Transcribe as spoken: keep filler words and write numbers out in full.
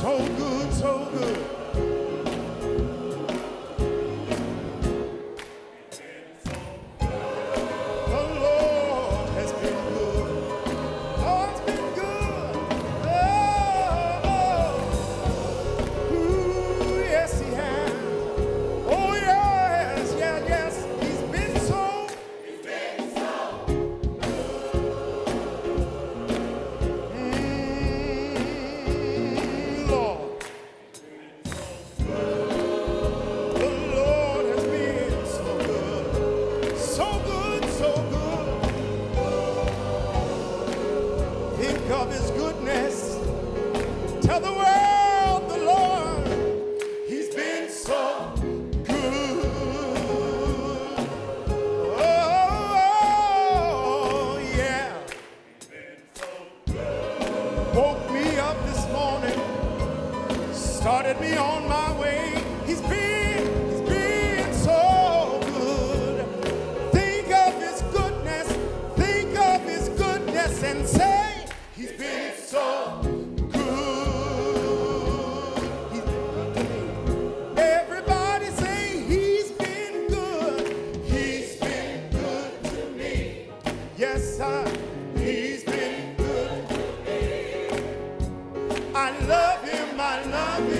So good, so good. The Lord has been good. Lord's been good. Oh, oh. Ooh, yes, he has. Oh, yes, yeah, yes. He's been so. He's been so mm, Lord. The Lord has been so good. So good, so good. Think of his goodness. Tell the world the Lord, he's been so good. Oh, yeah. Woke me up this morning, started me on my way. He's been, he's been so good. Think of his goodness, think of his goodness and say, he's been so good. He's been good to me. Everybody say, he's been good. He's been good to me. Yes, I, he's been good to me. I love him, I love him.